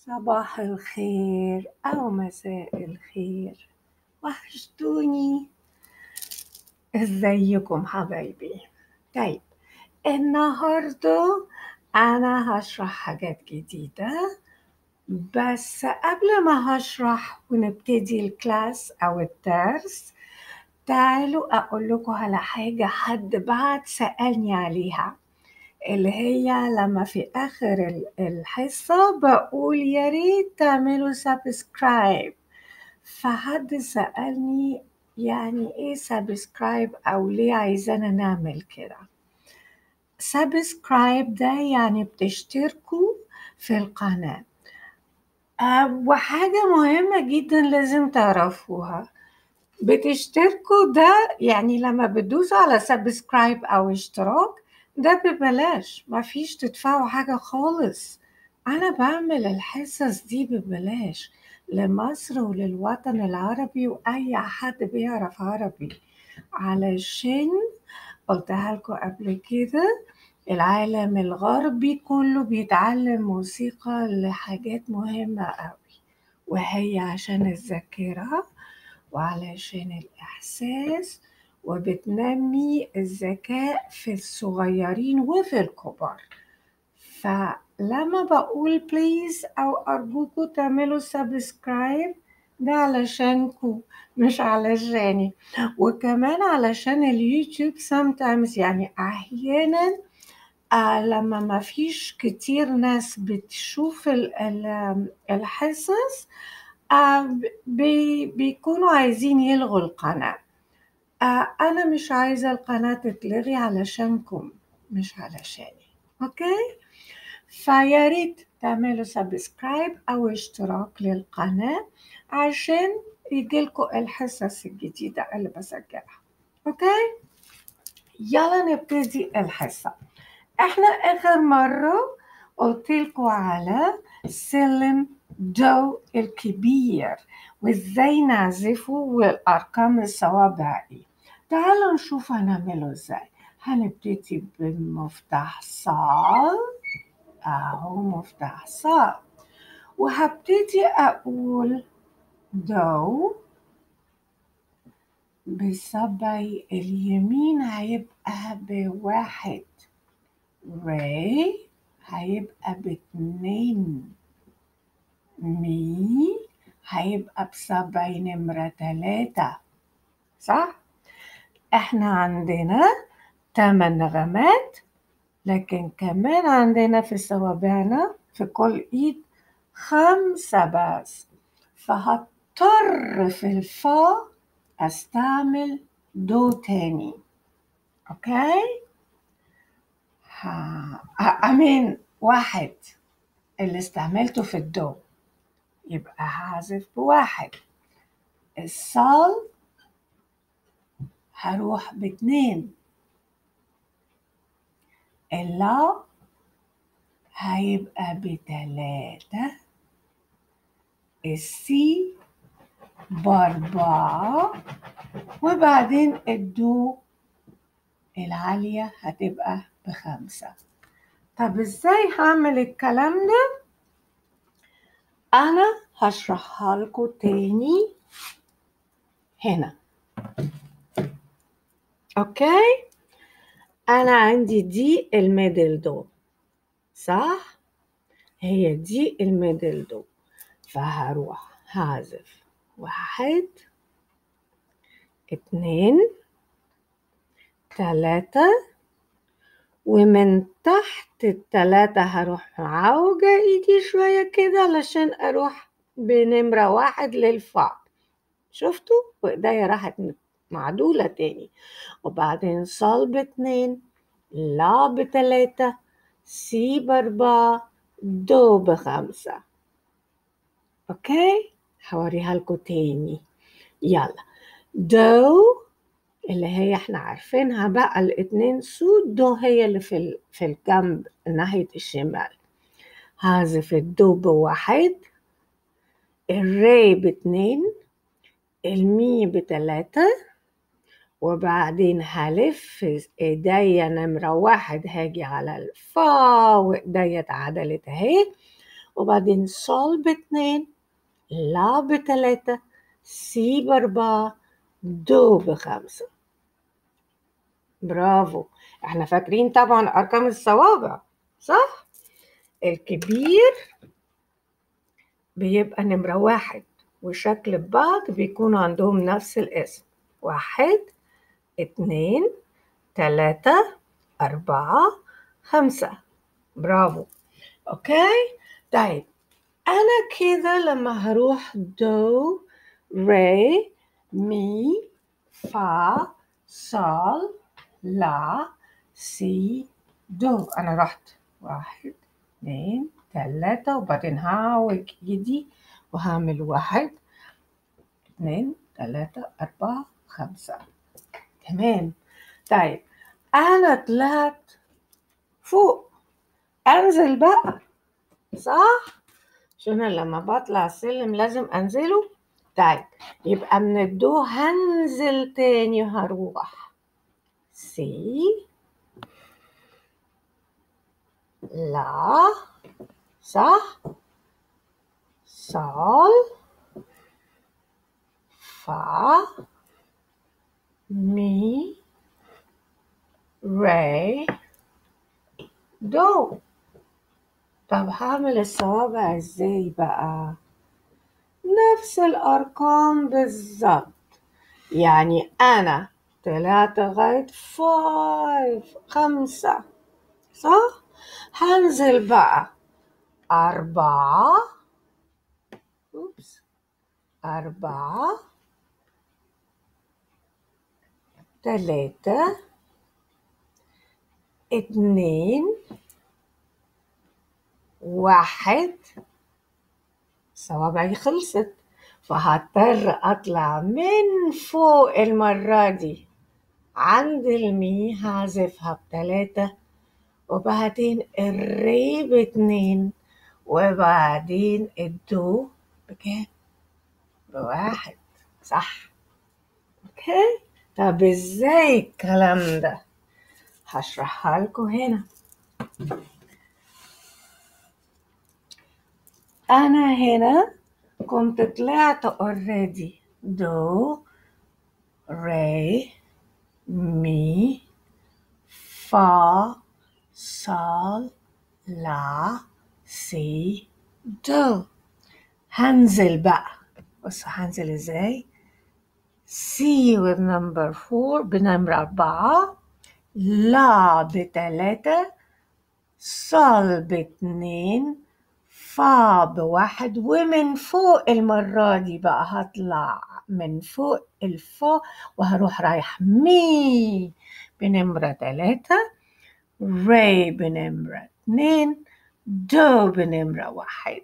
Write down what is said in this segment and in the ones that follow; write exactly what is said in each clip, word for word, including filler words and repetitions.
صباح الخير أو مساء الخير، وحشتوني. ازيكم حبايبي؟ طيب، النهاردة أنا هشرح حاجات جديدة، بس قبل ما هشرح ونبتدي الكلاس أو الدرس، تعالوا أقول لكم على حاجة حد بعد سألني عليها، اللي هي لما في آخر الحصة بقول يا ريت تعملوا سبسكرايب. فحد سألني يعني ايه سبسكرايب او ليه عايزانا نعمل كده. سبسكرايب ده يعني بتشتركوا في القناة. أه وحاجة مهمة جدا لازم تعرفوها، بتشتركوا ده يعني لما بتدوسوا على سبسكرايب او اشتراك ده ببلاش، مفيش تدفعوا حاجة خالص. انا بعمل الحصص دي ببلاش لمصر وللوطن العربي واي حد بيعرف عربي، علشان قلتها لكم قبل كده العالم الغربي كله بيتعلم موسيقى لحاجات مهمة قوي، وهي عشان الذاكرة وعلشان الإحساس، وبتنمي الذكاء في الصغيرين وفي الكبار. فلما بقول بليز أو أرجوكوا تعملوا سبسكرايب ده علشانكوا مش علشاني، وكمان علشان اليوتيوب sometimes يعني أحيانا آه لما ما فيش كتير ناس بتشوف ال- ال- الحصص آه بي بيكونوا عايزين يلغوا القناة. آه أنا مش عايزة القناة تتلغي علشانكم مش علشاني، أوكي؟ فيا ريت تعملوا سبسكرايب أو اشتراك للقناة عشان يجيلكوا الحصص الجديدة اللي بسجلها، أوكي؟ يلا نبتدي الحصة. احنا آخر مرة قلتلكوا على سلم دو الكبير وازاي نعزفه والأرقام الصوابع ايه. تعالوا نشوف هنعمله ازاي. هنبتدي بمفتاح صاد، اهو مفتاح صاد، وهبتدي اقول دو بصبعي اليمين هيبقى بواحد، ري هيبقى باتنين، مي هيبقى بصبعي نمرة تلاتة، صح؟ احنا عندنا تمن نغمات، لكن كمان عندنا في صوابعنا في كل ايد خمسة بس، فهضطر في الفا استعمل دو تاني، اوكي؟ ها امين واحد اللي استعملته في الدو يبقى هعزف بواحد، الصال هروح باتنين، اللا هيبقى بتلاتة، السي بأربعة، وبعدين الدو العالية هتبقى بخمسة. طب ازاي هعمل الكلام ده؟ أنا هشرحها لكم تاني هنا، أوكي؟ أنا عندي دي الميدل دو، صح؟ هي دي الميدل دو، فهروح هعزف واحد اتنين تلاتة، ومن تحت التلاتة هروح معوجة ايدي شوية كده علشان اروح بنمرة واحد للفا، شفتوا؟ وايديا راحت معدولة تاني، وبعدين صال باتنين، لا بتلاتة، سي باربعة، دو بخمسة، اوكي؟ هوريها لكم تاني، يلا. دو اللي هي احنا عارفينها بقى الاتنين سود، دو هي اللي في ال- في الجنب ناحية الشمال، هعزف الدو بواحد، الري باتنين، المي بتلاتة، وبعدين هلف ايديا نمرة واحد هاجي على الفا وايديا اتعدلت اهي، وبعدين صول باتنين، لا بتلاتة، سي بأربعة، دو بخمسة. برافو. احنا فاكرين طبعا أرقام الصوابع، صح؟ الكبير بيبقى نمرة واحد، وشكل بعض بيكونوا عندهم نفس الاسم. واحد، اتنين، تلاتة، أربعة، خمسة. برافو. أوكي؟ طيب أنا كده لما هروح دو، ري، مي، فا، صال، لا، سي، دو. أنا رحت واحد، اتنين، تلاتة، وبعدين هعوج إيدي وهعمل واحد، اتنين، تلاتة، أربعة، خمسة. تمام. طيب أنا طلعت فوق، أنزل بقى، صح؟ عشان أنا لما بطلع السلم لازم أنزله. طيب يبقى من الدو هنزل تاني وهروح سي، لا، صح، صال، فا، مي، ري، دو. طب هعمل الصوابع ازاي بقى؟ نفس الأرقام بالظبط. يعني أنا طلعت لغاية فايف، خمسة، صح؟ هنزل بقى أربعة، أوبس، أربعة، تلاتة، اتنين، واحد. صوابعي خلصت، فهضطر أطلع من فوق المرة دي. عند المي هعزفها بتلاتة، وبعدين الري باتنين، وبعدين الدو بكام؟ بواحد، صح؟ اوكي. طب ازاي الكلام ده؟ هشرحها لكم هنا. انا هنا كنت طلعت اوريدي دو، ري، مي، فا، صال، لا، سي، دو. هنزل بقى، بص هنزل ازاي. سي with number four بنمرة أربعة، لا بتلاتة، صال باتنين، فا بواحد، ومن فوق المرة دي بقى هطلع من فوق الفا وهروح رايح مي بنمرة تلاتة، ري بنمرة اتنين، دو بنمرة واحد.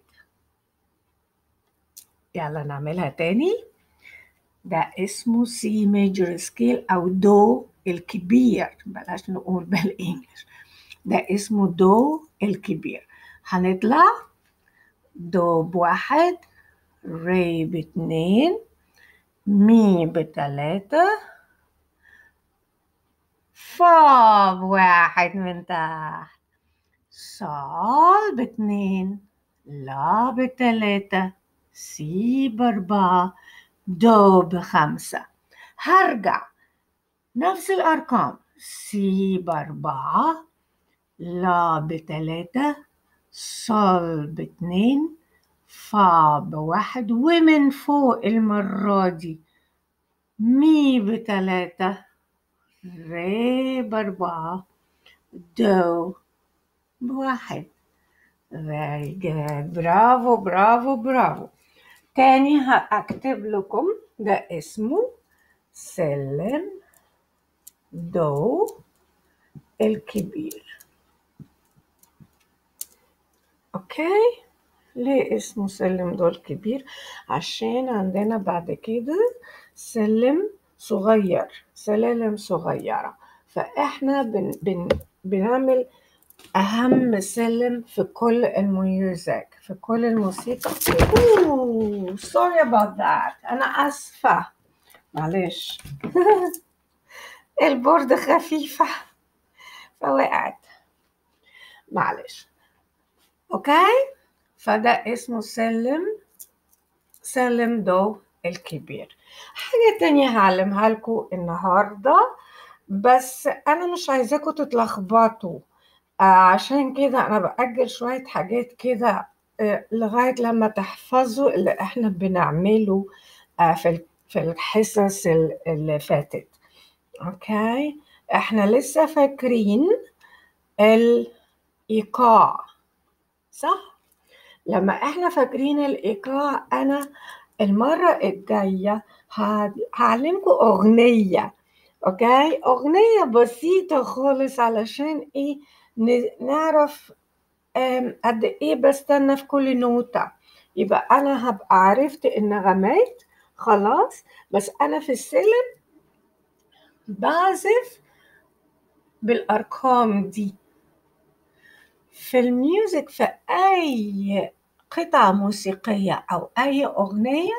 يلا نعملها تاني. ده اسمه سي ميجر سكيل أو دو الكبير، بلاش نقول بالإنجلش، ده اسمه دو الكبير. هنطلع دو بواحد، ري باتنين، مي بتلاتة، فا بواحد من تحت، صال باتنين، لا بتلاتة، سي بأربعة، دو بخمسة. هرجع نفس الأرقام، سي بأربعة، لا بتلاتة، صال باتنين، فا بواحد، ومن فوق المرة دي مي بتلاتة، ري بأربعة، دو بواحد. very good. برافو برافو برافو. تاني هأكتب لكم، ده اسمه سلم دو الكبير. اوكي. ليه اسمه سلم دو الكبير؟ عشان عندنا بعد كده سلم صغير، سلالم صغيرة، فاحنا بن بن بنعمل أهم سلم في كل الميوزك، في كل الموسيقى. اوه sorry about that، أنا آسفة، معلش. البورد خفيفة فوقعت، معلش. اوكي. فده اسمه سلم سلم دو الكبير. حاجة تانية هعلمها لكم النهاردة، بس أنا مش عايزاكم تتلخبطوا، آه عشان كده أنا بأجل شوية حاجات كده آه لغاية لما تحفظوا اللي إحنا بنعمله آه في في الحصص اللي فاتت. أوكي، إحنا لسه فاكرين الإيقاع، صح؟ لما إحنا فاكرين الإيقاع، أنا المرة الجاية هعلمكم أغنية. أوكي، أغنية بسيطة خالص علشان إيه نعرف قد إيه بستنى في كل نوتة. يبقى أنا هبقى عرفت النغمات خلاص، بس أنا في السلم بعزف بالأرقام دي. في الميوزك، في أي قطعة موسيقية أو أي أغنية،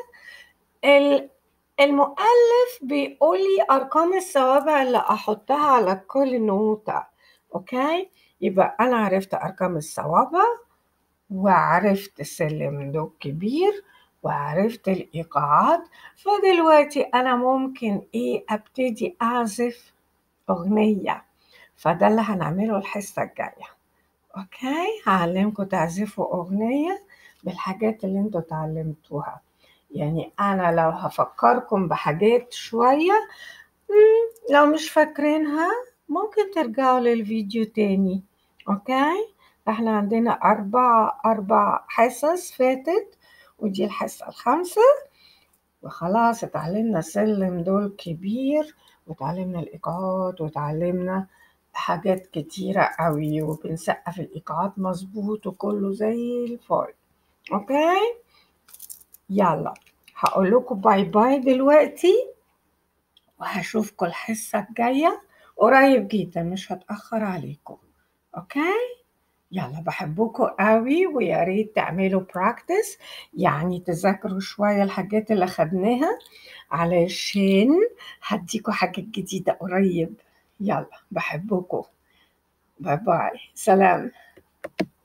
المؤلف بيقول لي أرقام الصوابع اللي أحطها على كل نوتة. أوكي، يبقى أنا عرفت أرقام الصوابع، وعرفت سلم دو كبير، وعرفت الإيقاعات. فدلوقتي أنا ممكن إيه أبتدي أعزف أغنية. فده اللي هنعمله الحصة الجاية. أوكي، هعلمكم تعزفوا أغنية بالحاجات اللي انتوا تعلمتوها. يعني أنا لو هفكركم بحاجات شوية، لو مش فاكرينها ممكن ترجعوا للفيديو تاني. أوكي، احنا عندنا أربع أربع حصص فاتت، ودي الحصة الخامسة، وخلاص اتعلمنا سلم دول كبير، وتعلمنا الإيقاعات، وتعلمنا حاجات كتيرة قوي، وبنسقف الإيقاعات مظبوط وكله زي الفل. أوكي، يلا هقول لكم باي باي دلوقتي، وهشوفكم الحصة الجاية قريب جدا، مش هتأخر عليكم. أوكي، يلا بحبكم قوي، ويا ريت تعملوا براكتس، يعني تذاكروا شوية الحاجات اللي خدناها، علشان هديكوا حاجات جديدة قريب. يلا بحبكم، باي باي، سلام.